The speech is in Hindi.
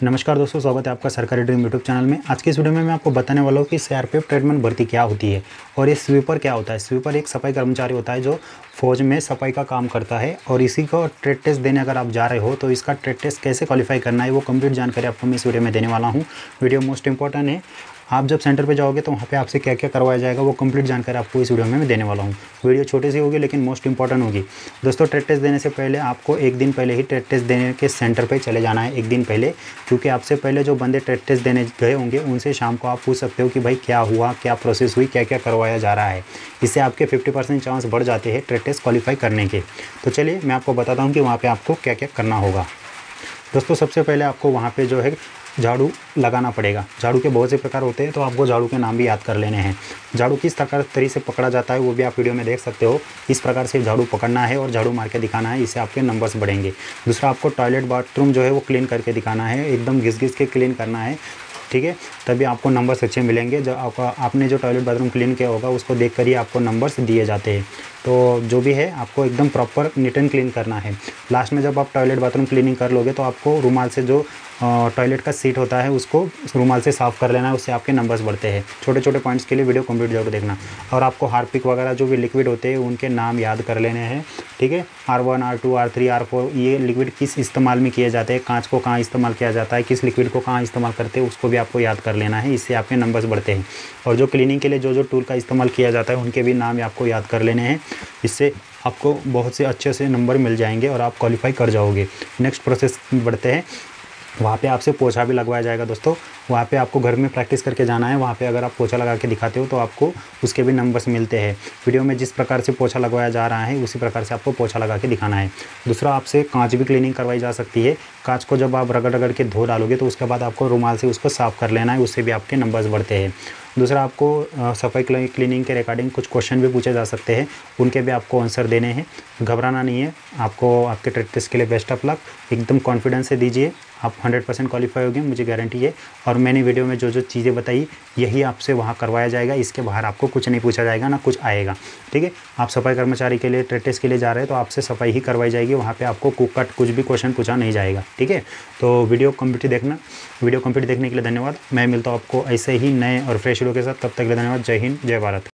नमस्कार दोस्तों, स्वागत है आपका सरकारी ड्रीम यूट्यूब चैनल में। आज की इस वीडियो में मैं आपको बताने वाला हूँ कि सीआरपीएफ ट्रेडमैन भर्ती क्या होती है और ये स्वीपर क्या होता है। स्वीपर एक सफाई कर्मचारी होता है जो फौज में सफाई का काम करता है और इसी को ट्रेड टेस्ट देने अगर आप जा रहे हो तो इसका ट्रेड टेस्ट कैसे क्वालिफाई करना है वो कंप्लीट जानकारी आपको मैं इस वीडियो में देने वाला हूँ। वीडियो मोस्ट इंपॉर्टेंट है। आप जब सेंटर पे जाओगे तो वहाँ पे आपसे क्या क्या करवाया जाएगा वो कंप्लीट जानकारी आपको इस वीडियो में मैं देने वाला हूँ। वीडियो छोटी सी होगी लेकिन मोस्ट इंपॉर्टेंट होगी। दोस्तों, ट्रेड टेस्ट देने से पहले आपको एक दिन पहले ही ट्रेड टेस्ट देने के सेंटर पे चले जाना है, एक दिन पहले, क्योंकि आपसे पहले जो बंदे ट्रेड टेस्ट देने गए होंगे उनसे शाम को आप पूछ सकते हो कि भाई क्या हुआ, क्या प्रोसेस हुई, क्या क्या करवाया जा रहा है। इससे आपके 50% चांस बढ़ जाते हैं ट्रेड टेस्ट क्वालिफाई करने के। तो चलिए मैं आपको बताता हूँ कि वहाँ पर आपको क्या क्या करना होगा। दोस्तों, सबसे पहले आपको वहाँ पे जो है झाड़ू लगाना पड़ेगा। झाड़ू के बहुत से प्रकार होते हैं तो आपको झाड़ू के नाम भी याद कर लेने हैं। झाड़ू किस तरीके से पकड़ा जाता है वो भी आप वीडियो में देख सकते हो। इस प्रकार से झाड़ू पकड़ना है और झाड़ू मार के दिखाना है, इससे आपके नंबर्स बढ़ेंगे। दूसरा, आपको टॉयलेट बाथरूम जो है वो क्लीन करके दिखाना है, एकदम घिस घिस के क्लीन करना है, ठीक है। तभी आपको नंबर्स अच्छे मिलेंगे। जब आपने जो टॉयलेट बाथरूम क्लीन किया होगा उसको देख कर ही आपको नंबर्स दिए जाते हैं। तो जो भी है आपको एकदम प्रॉपर नीट एंड क्लीन करना है। लास्ट में जब आप टॉयलेट बाथरूम क्लीनिंग कर लोगे तो आपको रुमाल से जो टॉयलेट का सीट होता है उसको रुमाल से साफ़ कर लेना है, उससे आपके नंबर्स बढ़ते हैं। छोटे छोटे पॉइंट्स के लिए वीडियो कंप्लीट जरूर देखना। और आपको हार्पिक वगैरह जो भी लिक्विड होते हैं उनके नाम याद कर लेने हैं, ठीक है। R1 R2 R3 R4 ये लिक्विड किस इस्तेमाल में किए जाते हैं, कांच को कहाँ इस्तेमाल किया जाता है, किस लिक्विड को कहाँ इस्तेमाल करते हैं उसको भी आपको याद कर लेना है, इससे आपके नंबर्स बढ़ते हैं। और जो क्लीनिंग के लिए जो जो टूल का इस्तेमाल किया जाता है उनके भी नाम आपको याद कर लेने हैं, इससे आपको बहुत से अच्छे से नंबर मिल जाएंगे और आप क्वालिफाई कर जाओगे। नेक्स्ट प्रोसेस बढ़ते हैं। वहाँ पे आपसे पोछा भी लगवाया जाएगा। दोस्तों, वहाँ पे आपको घर में प्रैक्टिस करके जाना है। वहाँ पे अगर आप पोछा लगा के दिखाते हो तो आपको उसके भी नंबर्स मिलते हैं। वीडियो में जिस प्रकार से पोछा लगवाया जा रहा है उसी प्रकार से आपको पोछा लगा के दिखाना है। दूसरा, आपसे कांच भी क्लीनिंग करवाई जा सकती है। कांच को जब आप रगड़ रगड़ के धो डालोगे तो उसके बाद आपको रुमाल से उसको साफ़ कर लेना है, उससे भी आपके नंबर्स बढ़ते हैं। दूसरा, आपको सफाई क्लीनिंग के रिगार्डिंग कुछ क्वेश्चन भी पूछे जा सकते हैं, उनके भी आपको आंसर देने हैं। घबराना नहीं है। आपको आपके ट्रेड टेस्ट के लिए बेस्ट ऑफ लक। एकदम कॉन्फिडेंस से दीजिए, आप 100% क्वालिफाई होंगे, मुझे गारंटी है। और मैंने वीडियो में जो जो चीज़ें बताई यही आपसे वहाँ करवाया जाएगा। इसके बाहर आपको कुछ नहीं पूछा जाएगा, ना कुछ आएगा, ठीक है। आप सफाई कर्मचारी के लिए ट्रेड टेस्ट के लिए जा रहे हैं तो आपसे सफाई ही करवाई जाएगी। वहाँ पे आपको कुछ भी क्वेश्चन पूछा नहीं जाएगा, ठीक है। तो वीडियो कंप्लीट देखना। वीडियो कंप्लीट देखने के लिए धन्यवाद। मैं मिलता हूँ आपको ऐसे ही नए और फ्रेश वीडियो के साथ। तब तक के लिए धन्यवाद। जय हिंद, जय भारत।